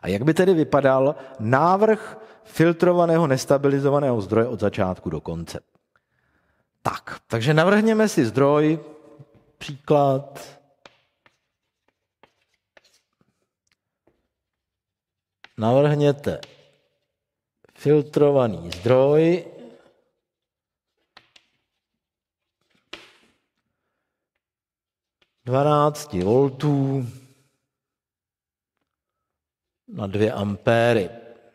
A jak by tedy vypadal návrh filtrovaného nestabilizovaného zdroje od začátku do konce? Tak, takže navrhněme si zdroj, příklad. Navrhněte filtrovaný zdroj, (12 voltů na 2 ampéry.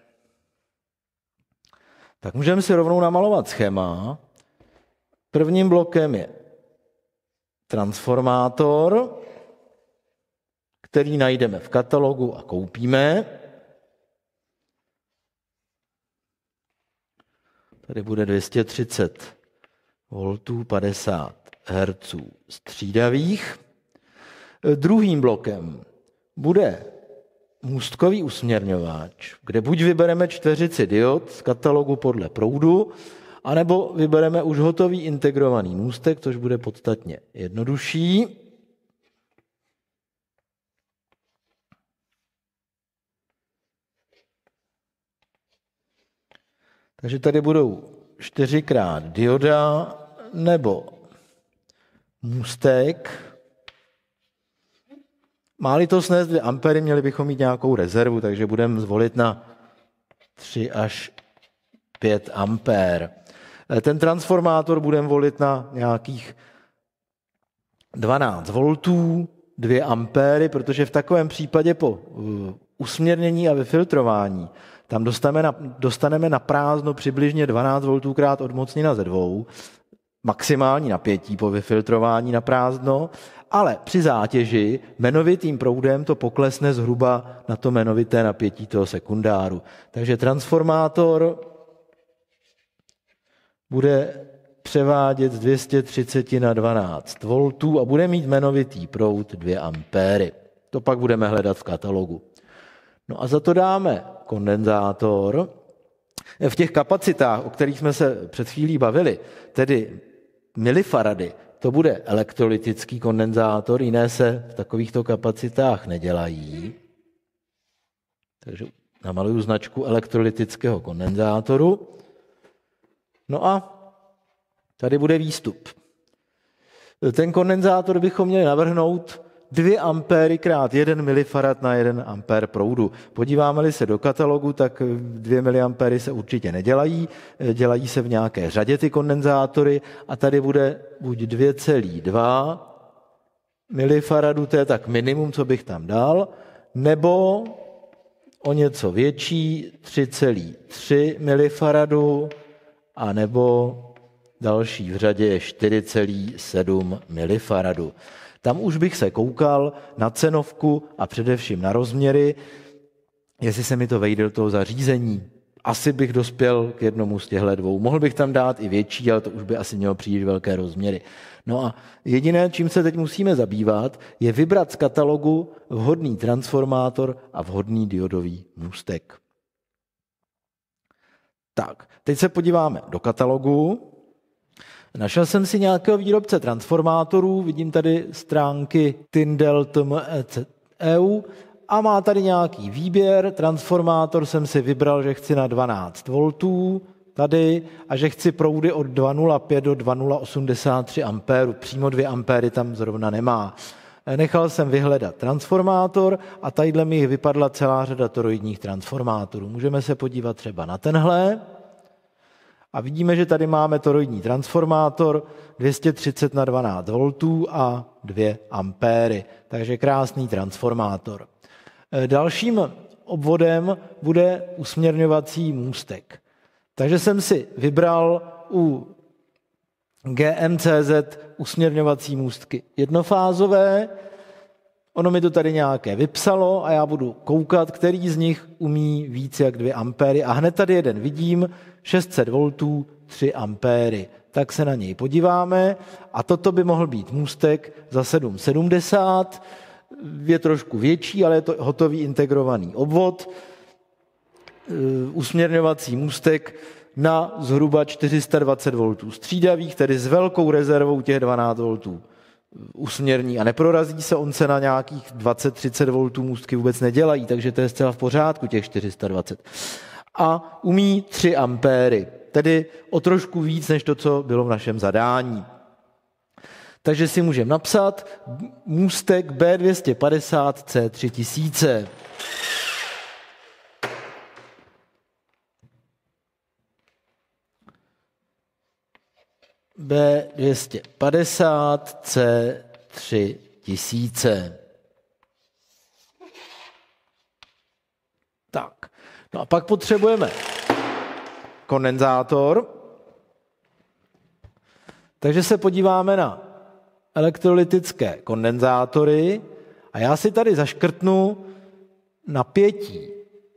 Tak můžeme si rovnou namalovat schéma. Prvním blokem je transformátor, který najdeme v katalogu a koupíme. Tady bude 230 voltů, 50 Hz střídavých. Druhým blokem bude můstkový usměrňováč, kde buď vybereme čtveřici diod z katalogu podle proudu, anebo vybereme už hotový integrovaný můstek, což bude podstatně jednodušší. Takže tady budou 4x dioda nebo můstek. Má-li to snést 2 ampery, měli bychom mít nějakou rezervu, takže budeme zvolit na 3 až 5 ampér. Ten transformátor budeme volit na nějakých 12 voltů, 2 ampéry, protože v takovém případě po usměrnění a vyfiltrování tam dostaneme na prázdno přibližně 12 voltů krát odmocnina ze 2, maximální napětí po vyfiltrování na prázdno, ale při zátěži jmenovitým proudem to poklesne zhruba na to jmenovité napětí toho sekundáru. Takže transformátor bude převádět z 230 na 12 voltů a bude mít jmenovitý proud 2 ampéry. To pak budeme hledat v katalogu. No a za to dáme kondenzátor. V těch kapacitách, o kterých jsme se před chvílí bavili, tedy milifarady, to bude elektrolytický kondenzátor, jiné se v takovýchto kapacitách nedělají. Takže namaluju značku elektrolytického kondenzátoru. No a tady bude výstup. Ten kondenzátor bychom měli navrhnout 2 ampéry krát 1 milifarad na 1 ampér proudu. Podíváme-li se do katalogu, tak 2 miliampéry se určitě nedělají, dělají se v nějaké řadě ty kondenzátory a tady bude buď 2,2 milifaradu, to je tak minimum, co bych tam dal, nebo o něco větší 3,3 milifaradu, a nebo další v řadě je 4,7 milifaradu. Tam už bych se koukal na cenovku a především na rozměry, jestli se mi to vejde do toho zařízení. Asi bych dospěl k jednomu z těchto 2. Mohl bych tam dát i větší, ale to už by asi mělo příliš velké rozměry. No a jediné, čím se teď musíme zabývat, je vybrat z katalogu vhodný transformátor a vhodný diodový můstek. Tak, teď se podíváme do katalogu. Našel jsem si nějakého výrobce transformátorů, vidím tady stránky Tyndall.eu a má tady nějaký výběr. Transformátor jsem si vybral, že chci na 12 voltů tady a že chci proudy od 2,05 do 2,083 ampéru. Přímo 2 ampéry tam zrovna nemá. Nechal jsem vyhledat transformátor a tadyhle mi vypadla celá řada toroidních transformátorů. Můžeme se podívat třeba na tenhle. A vidíme, že tady máme toroidní transformátor 230 na 12 voltů a 2 ampéry. Takže krásný transformátor. Dalším obvodem bude usměrňovací můstek. Takže jsem si vybral u GMCZ usměrňovací můstky jednofázové. Ono mi to tady nějaké vypsalo a já budu koukat, který z nich umí víc jak 2 ampéry. A hned tady jeden vidím, 600 voltů, 3 ampéry. Tak se na něj podíváme a toto by mohl být můstek za 770. Je trošku větší, ale je to hotový integrovaný obvod. Usměrňovací můstek na zhruba 420 voltů střídavých, tedy s velkou rezervou těch 12 voltů úsměrný a neprorazí se, on se na nějakých 20-30 V můstky vůbec nedělají, takže to je zcela v pořádku, těch 420. A umí 3 ampéry, tedy o trošku víc, než to, co bylo v našem zadání. Takže si můžeme napsat můstek B250 C3000. B250 C3000. Tak, no a pak potřebujeme kondenzátor. Takže se podíváme na elektrolytické kondenzátory a já si tady zaškrtnu napětí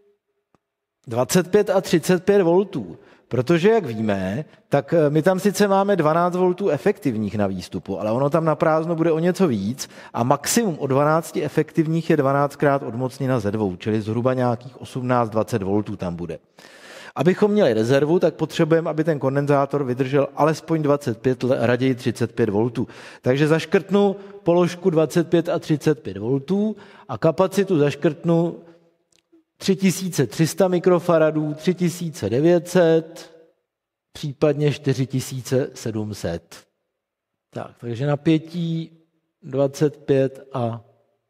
25 a 35 V, protože, jak víme, tak my tam sice máme 12 V efektivních na výstupu, ale ono tam na prázdno bude o něco víc a maximum o 12 efektivních je 12krát odmocnina ze 2, čili zhruba nějakých 18-20 V tam bude. Abychom měli rezervu, tak potřebujeme, aby ten kondenzátor vydržel alespoň 25, raději 35 V. Takže zaškrtnu položku 25 a 35 V a kapacitu zaškrtnu 3300 mikrofaradů, 3900, případně 4700. Tak, takže napětí 25 a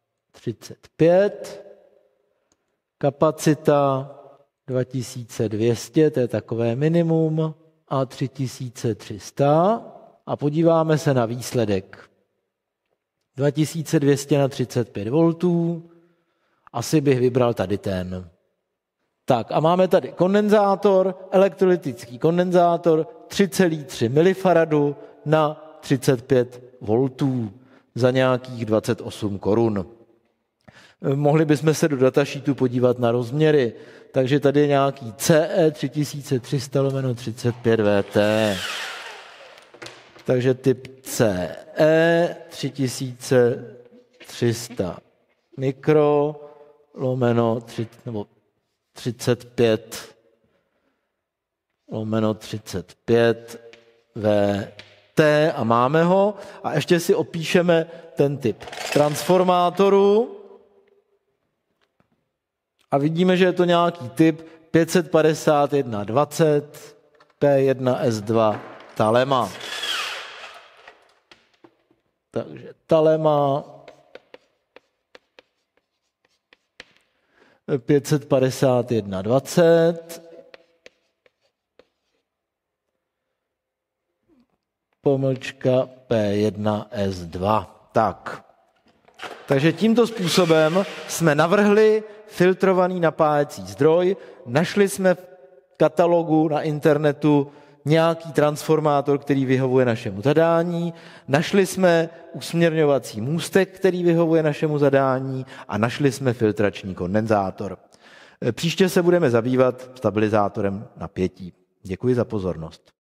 35, kapacita 2200, to je takové minimum, a 3300 a podíváme se na výsledek. 2200 na 35 V, asi bych vybral tady ten. Tak a máme tady kondenzátor, elektrolytický kondenzátor, 3,3 mF na 35 V za nějakých 28 korun. Mohli bychom se do datasheetu podívat na rozměry, takže tady je nějaký CE 3300/35 VT. Takže typ CE 3300 mikro lomeno 35/35 VT a máme ho. A ještě si opíšeme ten typ transformátoru. A vidíme, že je to nějaký typ 55120 P1S2 Talema. Takže Talema 55120 pomlčka P1S2. Tak. Takže tímto způsobem jsme navrhli filtrovaný napájecí zdroj, našli jsme v katalogu na internetu nějaký transformátor, který vyhovuje našemu zadání, našli jsme usměrňovací můstek, který vyhovuje našemu zadání a našli jsme filtrační kondenzátor. Příště se budeme zabývat stabilizátorem napětí. Děkuji za pozornost.